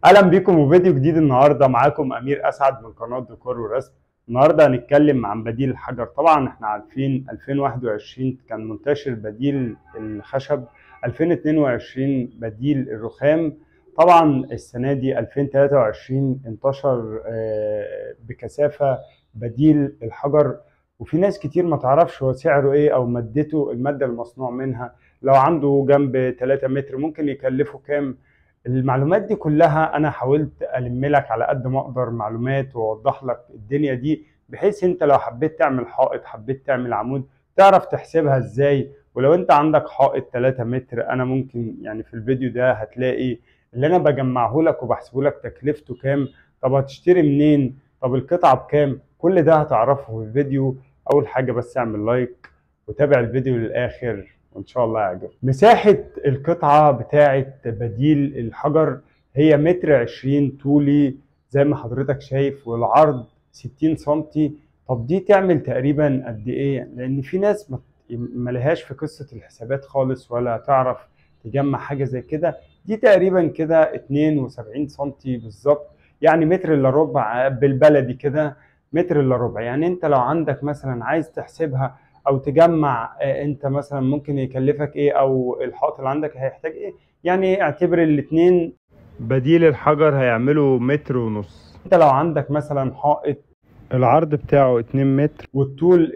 اهلا بيكم وفيديو جديد. النهارده معاكم امير اسعد من قناه ديكور ورسم. النهارده هنتكلم عن بديل الحجر. طبعا احنا عارفين 2021 كان منتشر بديل الخشب، 2022 بديل الرخام. طبعا السنه دي 2023 انتشر بكثافه بديل الحجر، وفي ناس كتير ما تعرفش هو سعره ايه او مادته، الماده المصنوع منها. لو عنده جنب 3 متر ممكن يكلفه كام؟ المعلومات دي كلها انا حاولت الم لك على قد ما اقدر معلومات واوضح لك الدنيا دي، بحيث انت لو حبيت تعمل حائط، حبيت تعمل عمود، تعرف تحسبها ازاي. ولو انت عندك حائط 3 متر، انا ممكن يعني في الفيديو ده هتلاقي اللي انا بجمعه لك وبحسبه لك تكلفته كام، طب هتشتري منين، طب القطعة بكام، كل ده هتعرفه في الفيديو. اول حاجة بس اعمل لايك وتابع الفيديو للاخر وان شاء الله يعجبك. مساحة القطعة بتاعة بديل الحجر هي متر 20 طولي زي ما حضرتك شايف، والعرض 60 سنتي. طب دي تعمل تقريبا قد ايه؟ لان في ناس ملهاش في قصة الحسابات خالص ولا تعرف تجمع حاجة زي كده. دي تقريبا كده 72 سنتي بالظبط، يعني متر الا ربع بالبلدي كده، متر الا ربع. يعني انت لو عندك مثلا عايز تحسبها او تجمع، انت مثلا ممكن يكلفك ايه، او الحائط اللي عندك هيحتاج ايه، يعني اعتبر الاتنين بديل الحجر هيعملوا متر ونص. انت لو عندك مثلا حائط العرض بتاعه 2 متر والطول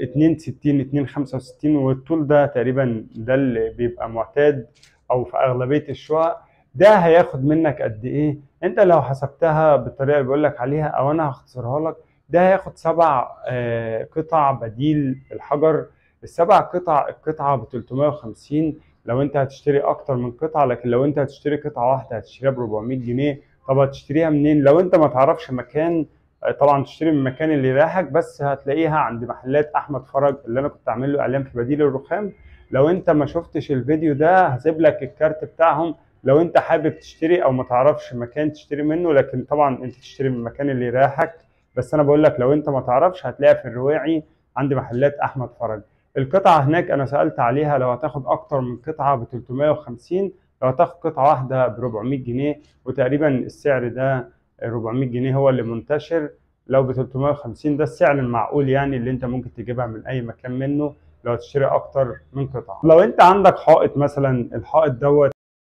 2 65، والطول ده تقريبا ده اللي بيبقى معتاد او في اغلبية الشقق، ده هياخد منك قد ايه؟ انت لو حسبتها بالطريقة اللي بقول لك عليها او انا هختصرها لك، ده هياخد 7 قطع بديل الحجر. السبع قطع، القطعة ب 350 لو انت هتشتري اكتر من قطعة، لكن لو انت هتشتري قطعة واحدة هتشتريها ب 400 جنيه. طب هتشتريها منين؟ لو انت ما تعرفش مكان، طبعا تشتري من المكان اللي يريحك، بس هتلاقيها عند محلات احمد فرج اللي انا كنت عامل له اعلان في بديل الرخام. لو انت ما شفتش الفيديو ده هسيب لك الكارت بتاعهم لو انت حابب تشتري او ما تعرفش مكان تشتري منه، لكن طبعا انت تشتري من المكان اللي يريحك. بس انا بقول لك لو انت ما تعرفش هتلاقيها في الرواعي عند محلات احمد فرج. القطعة هناك انا سألت عليها، لو هتاخد اكتر من قطعة ب 350، لو هتاخد قطعة واحدة ب 400 جنيه. وتقريبا السعر ده 400 جنيه هو اللي منتشر. لو ب 350 ده السعر المعقول، يعني اللي انت ممكن تجيبها من اي مكان منه لو تشتري اكتر من قطعة. لو انت عندك حائط مثلا، الحائط دوت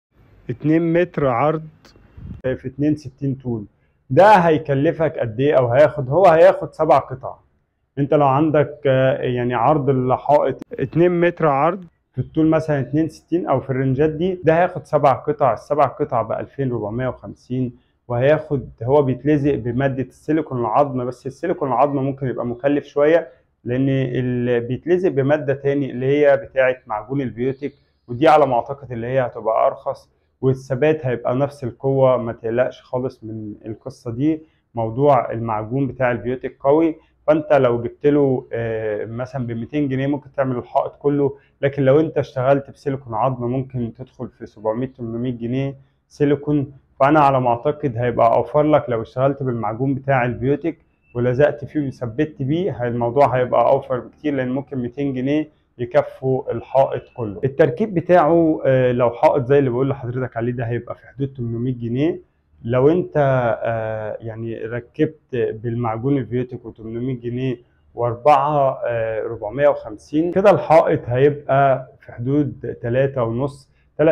2 متر عرض في 62 طول، ده هيكلفك قد ايه؟ او هياخد 7 قطع. انت لو عندك يعني عرض الحائط 2 متر عرض في الطول مثلا 62 او في الرنجات دي، ده هياخد 7 قطع. السبع قطع ب 2450. هو بيتلزق بمادة السيليكون العظم، بس السيليكون العظم ممكن يبقى مكلف شوية، لان اللي بيتلزق بمادة تاني اللي هي بتاعة معجون البيوتيك، ودي على ما اعتقد اللي هي هتبقى ارخص، والثبات هيبقى نفس القوة. ما تقلقش خالص من القصة دي، موضوع المعجون بتاع البيوتيك قوي. فانت لو جبت له مثلا ب 200 جنيه ممكن تعمل الحائط كله، لكن لو انت اشتغلت بسيليكون عظم ممكن تدخل في 700 800 جنيه سيليكون. فانا على ما اعتقد هيبقى اوفر لك لو اشتغلت بالمعجون بتاع البيوتيك ولزقت فيه وثبت بيه، الموضوع هيبقى اوفر بكتير، لان ممكن 200 جنيه يكفوا الحائط كله. التركيب بتاعه لو حائط زي اللي بقول لحضرتك عليه ده هيبقى في حدود 800 جنيه. لو انت يعني ركبت بالمعجون الفيوتيك و800 جنيه واربعة 450 كده، الحائط هيبقى في حدود 3.5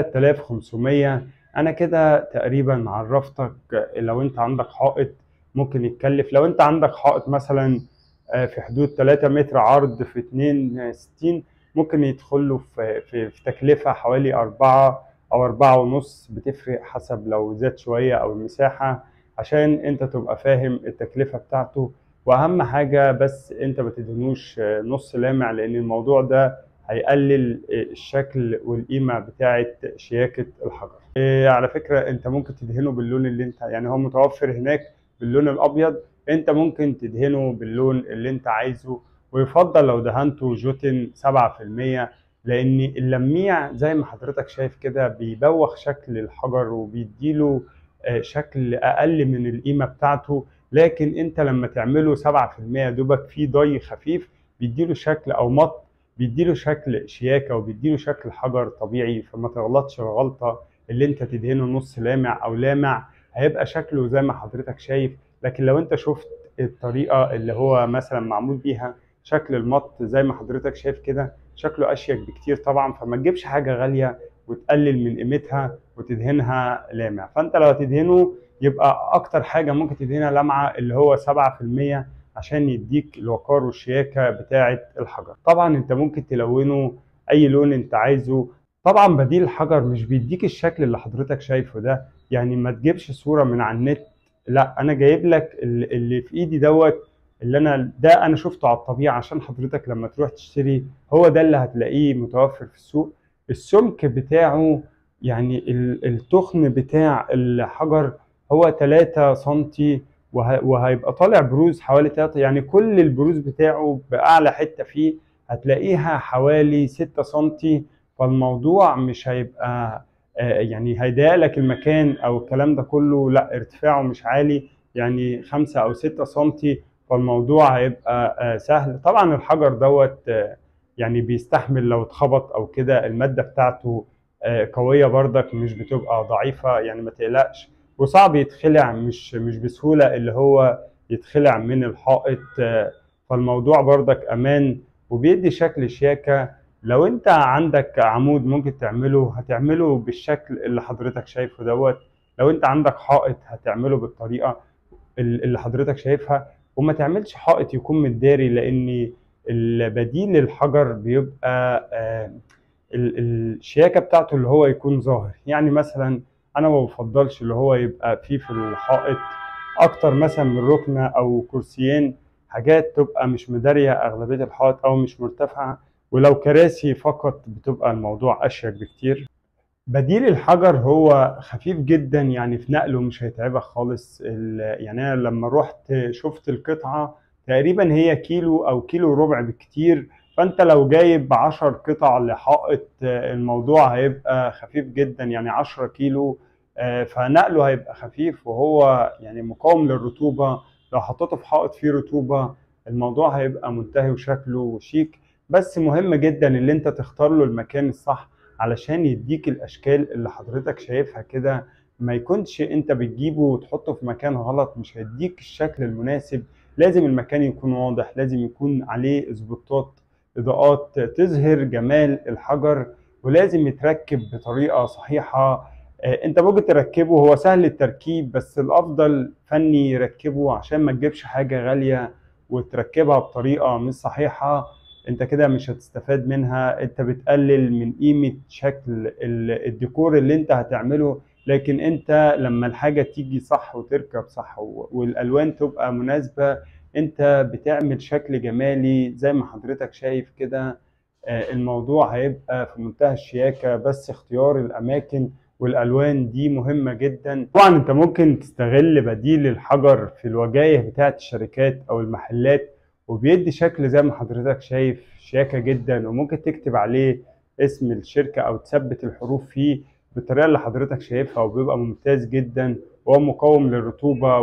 3500. انا كده تقريبا عرفتك. لو انت عندك حائط ممكن يتكلف، لو انت عندك حائط مثلا في حدود 3 متر عرض في 62، ممكن يدخل له في تكلفة حوالي 4 أو 4.5، بتفرق حسب لو زاد شوية أو المساحة، عشان أنت تبقى فاهم التكلفة بتاعته. وأهم حاجة بس أنت ما تدهنوش نص لامع، لأن الموضوع ده هيقلل الشكل والقيمة بتاعة شياكة الحجر. على فكرة أنت ممكن تدهنه باللون اللي أنت، يعني هو متوفر هناك باللون الأبيض، انت ممكن تدهنه باللون اللي انت عايزه. ويفضل لو دهنته جوتن 7%، لان اللميع زي ما حضرتك شايف كده بيبوخ شكل الحجر وبيديله شكل اقل من القيمة بتاعته. لكن انت لما تعمله 7% دوبك فيه ضي خفيف، بيديله شكل او مط، بيديله شكل شياكة وبيديله شكل حجر طبيعي. فما تغلطش الغلطة اللي انت تدهنه نص لامع او لامع هيبقى شكله زي ما حضرتك شايف. لكن لو انت شفت الطريقة اللي هو مثلا معمول بيها شكل المط زي ما حضرتك شايف كده، شكله اشيك بكتير طبعا. فما تجيبش حاجة غالية وتقلل من قيمتها وتدهنها لامع. فانت لو هتدهنه يبقى اكتر حاجة ممكن تدهنها لمعة اللي هو 7%، عشان يديك الوقار والشياكة بتاعة الحجر. طبعا انت ممكن تلونه اي لون انت عايزه. طبعا بديل الحجر مش بيديك الشكل اللي حضرتك شايفه ده، يعني ما تجيبش صورة من على النت، لا انا جايب لك اللي في ايدي دوت، اللي انا شفته على الطبيعة عشان حضرتك لما تروح تشتري هو ده اللي هتلاقيه متوفر في السوق. السمك بتاعه يعني التخن بتاع الحجر هو 3 سنتي، وهيبقى طالع بروز حوالي 3، يعني كل البروز بتاعه بأعلى حتة فيه هتلاقيها حوالي 6 سنتي. فالموضوع مش هيبقى يعني هيضايق لك المكان او الكلام ده كله، لا ارتفاعه مش عالي، يعني 5 أو 6 سنتي. فالموضوع هيبقى سهل. طبعا الحجر دوت يعني بيستحمل لو اتخبط او كده، المادة بتاعته قوية برضك، مش بتبقى ضعيفة، يعني ما تقلقش. وصعب يتخلع، مش بسهولة اللي هو يتخلع من الحائط. فالموضوع برضك امان وبيدي شكل شياكة. لو انت عندك عمود ممكن هتعمله بالشكل اللي حضرتك شايفه دوت. لو انت عندك حائط هتعمله بالطريقة اللي حضرتك شايفها. وما تعملش حائط يكون متداري، لان البديل الحجر بيبقى الشياكة بتاعته اللي هو يكون ظاهر. يعني مثلا انا ما بفضلش اللي هو يبقى فيه في الحائط اكتر مثلا من ركنة او كرسيين، حاجات تبقى مش مدارية اغلبية الحائط او مش مرتفعة. ولو كراسي فقط بتبقى الموضوع اشيك بكتير. بديل الحجر هو خفيف جدا، يعني في نقله مش هيتعبك خالص. يعني انا لما رحت شفت القطعة تقريبا هي كيلو او كيلو ربع بالكتير. فانت لو جايب 10 قطع لحائط الموضوع هيبقى خفيف جدا، يعني 10 كيلو. فنقله هيبقى خفيف، وهو يعني مقاوم للرطوبة. لو حطيته في حائط فيه رطوبة الموضوع هيبقى منتهي وشكله شيك. بس مهم جدا اللي انت تختار له المكان الصح علشان يديك الاشكال اللي حضرتك شايفها كده. ما يكونش انت بتجيبه وتحطه في مكان غلط، مش هيديك الشكل المناسب. لازم المكان يكون واضح، لازم يكون عليه سبوتات اضاءات تظهر جمال الحجر، ولازم يتركب بطريقة صحيحة. انت ممكن تركبه، هو سهل التركيب، بس الافضل فني يركبه عشان ما تجيبش حاجة غالية وتركبها بطريقة مش صحيحة. انت كده مش هتستفاد منها، انت بتقلل من قيمة شكل الديكور اللي انت هتعمله. لكن انت لما الحاجة تيجي صح وتركب صح والالوان تبقى مناسبة، انت بتعمل شكل جمالي زي ما حضرتك شايف كده. الموضوع هيبقى في منتهى الشياكة. بس اختيار الاماكن والالوان دي مهمة جدا. طبعا انت ممكن تستغل بديل الحجر في الوجايه بتاعت الشركات او المحلات، وبيدي شكل زي ما حضرتك شايف شياكة جدا. وممكن تكتب عليه اسم الشركة او تثبت الحروف فيه بالطريقة اللي حضرتك شايفها، وبيبقى ممتاز جدا. وهو مقاوم للرطوبة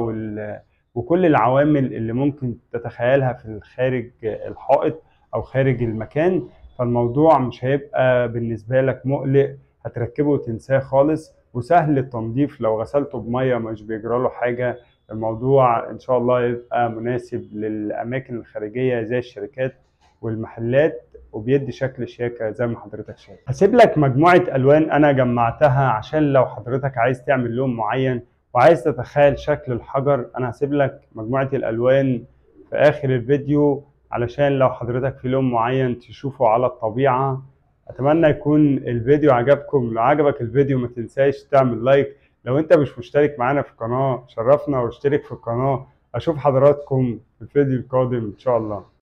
وكل العوامل اللي ممكن تتخيلها في خارج الحائط او خارج المكان. فالموضوع مش هيبقى بالنسبة لك مقلق، هتركبه وتنساه خالص. وسهل التنظيف، لو غسلته بمية مش بيجرى له حاجة. الموضوع ان شاء الله يبقى مناسب للاماكن الخارجيه زي الشركات والمحلات، وبيدي شكل شياكه زي ما حضرتك شايف. هسيب لك مجموعه الوان انا جمعتها عشان لو حضرتك عايز تعمل لون معين وعايز تتخيل شكل الحجر. انا هسيب لك مجموعه الالوان في اخر الفيديو علشان لو حضرتك في لون معين تشوفه على الطبيعه. اتمنى يكون الفيديو عجبكم. لو عجبك الفيديو ما تنساش تعمل لايك. لو انت مش مشترك معانا في القناة شرفنا واشترك في القناة. اشوف حضراتكم في الفيديو القادم ان شاء الله.